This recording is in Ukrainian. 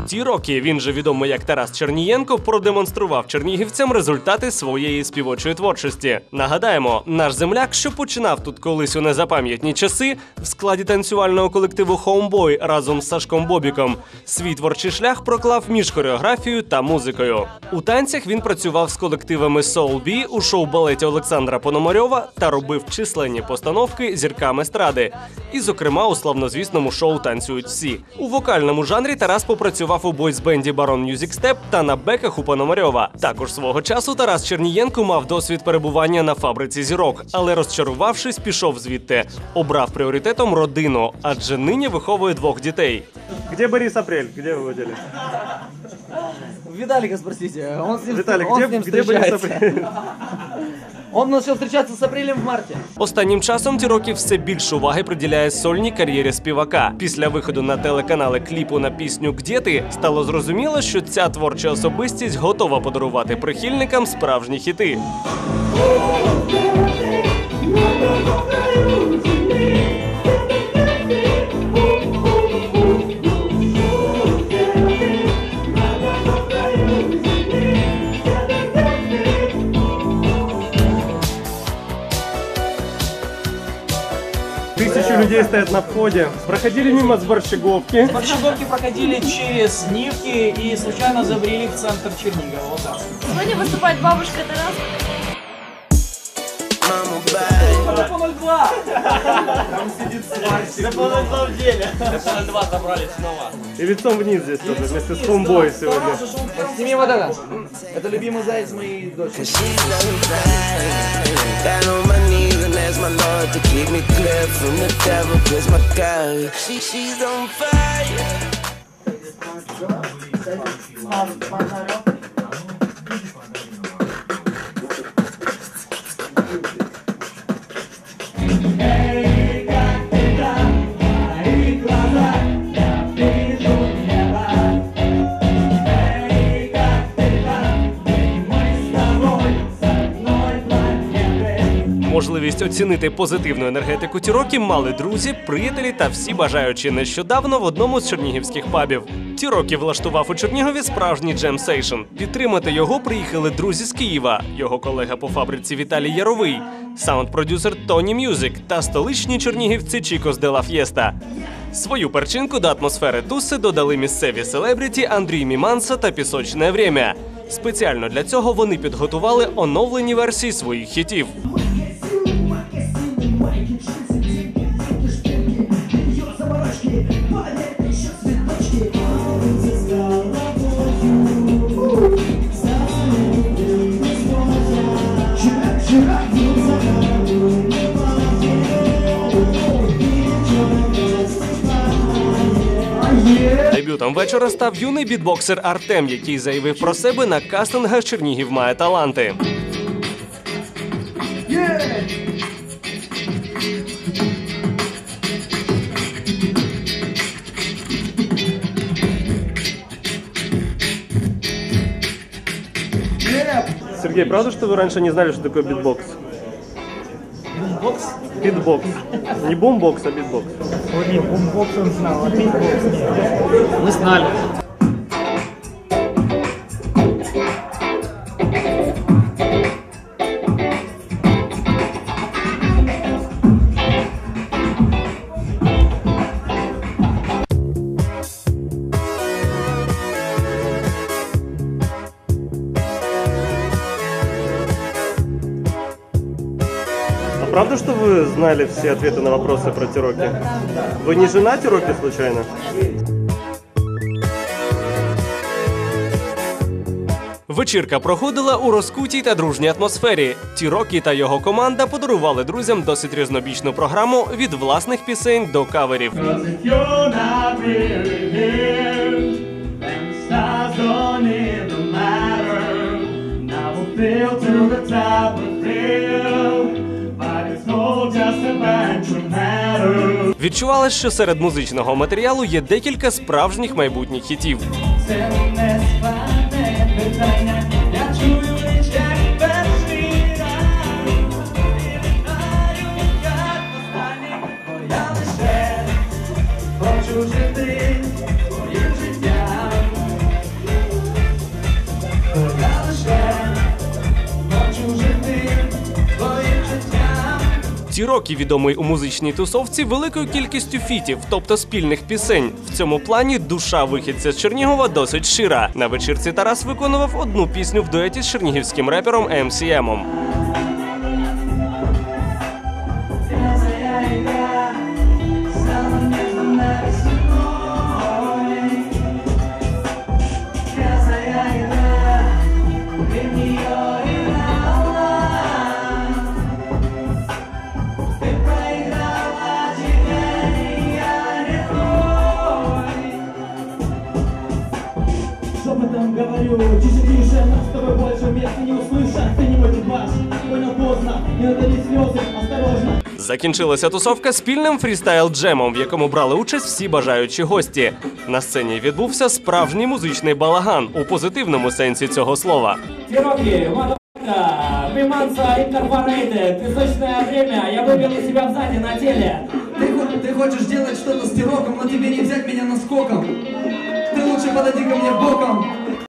Ті-Рокі, він же відомий як Тарас Чернієнко, продемонстрував чернігівцям результати своєї співочої творчості. Нагадаємо, наш земляк, що починав тут колись у незапам'ятні часи, в складі танцювального колективу «Хоумбой» разом з Сашком Бобіком, свій творчий шлях проклав між хореографією та музикою. У танцях він працював з колективами «Soul B» у шоу-балеті Олександра Пономарьова та робив численні постановки зіркам естради. І, зокрема, у славнозвісному шоу «Танцюють всі». У вокальному жанрі Тарас попрацював у бойсбенді «Барон Мюзік Степ» та на беках у Пономарьова. Також свого часу Тарас Чернієнко мав досвід перебування на фабриці зірок, але, розчарувавшись, пішов звідти. Обрав пріоритетом родину, адже нині виховує 2 дітей. Где Борис Апрель? Где вы его дели? Виталика спросите, он с ним, Виталик, он с ним где Борис Апрель? Он начал встречаться с Апрелем в марте. Останнім часом Ті-Рокі все більше уваги приділяє сольній кар'єрі співака. Після виходу на телеканали кліпу на пісню «Где ти» стало зрозуміло, що ця творча особистість готова подарувати прихильникам справжні хіти. Тысячи людей стоят на входе. Проходили мимо с Борщеговки. С Борщеговки проходили через Нивки и случайно забрели в центр Чернигова. Вот так. Сегодня выступает бабушка Тарас. По 02! Там сидит сварщик. По 02 в деле. По 02 забрали снова. И лицом вниз здесь тоже, вместе с Хоумбой сегодня. Сними вот это. Это любимый заяц моей дочери. Можливість оцінити позитивну енергетику Ті-Рокі мали друзі, приятелі та всі бажаючі нещодавно в одному з чернігівських пабів. Ті-Рокі влаштував у Чернігові справжній джем-сейшн. Підтримати його приїхали друзі з Києва, його колега по фабриці Віталій Яровий, саунд-продюсер Тоні Мюзик та столичні чернігівці Чікос де ла Ф'єста. Свою перчинку до атмосфери туси додали місцеві селебріті Андрій Міманса та Пісочне Время. Спеціально для цього вони підготували оновлені версії своїх хітів. Дебютом вечора став юний бітбоксер Артем, який заявив про себе на кастингах «Чернігів має таланти». Сергей, правда, что вы раньше не знали, что такое битбокс? Бокс? Битбокс. Не бумбокс, а битбокс. Нет, бокс он знал, а битбокс нет. Мы знали. Правда, что вы знали все ответы на вопросы про Ті-Рокі? Вы не жена Ті-Рокі, случайно? Вечірка проходила у розкутій та дружній атмосфері. Ті-Рокі та його команда подарували друзям досить різнобічну програму від власних пісень до каверів. Відчувалось, що серед музичного матеріалу є декілька справжніх майбутніх хітів. Ті-Рокі відомий у музичній тусовці великою кількістю фітів, тобто спільних пісень. В цьому плані душа вихідця з Чернігова досить шира. На вечірці Тарас виконував одну пісню в дуеті з чернігівським репером MCM-ом. Шепотом говорю, тише, нам с тобой больше места не услышат. Ты не мой типаж, понял поздно, не надо лить слезы, осторожно. Закінчилася тусовка спільним фрістайл-джемом, в якому брали участь всі бажаючі гості. На сцені відбувся справжній музичний балаган у позитивному сенсі цього слова. Ті-Рокі, мадонна, Приманса Инкорпорейтед, песочное время, я выбил из себя сзади на теле. Ты хочешь делать что-то с Ти-Роком, но тебе не взять меня наскоком. Ты лучше подойди ко мне боком.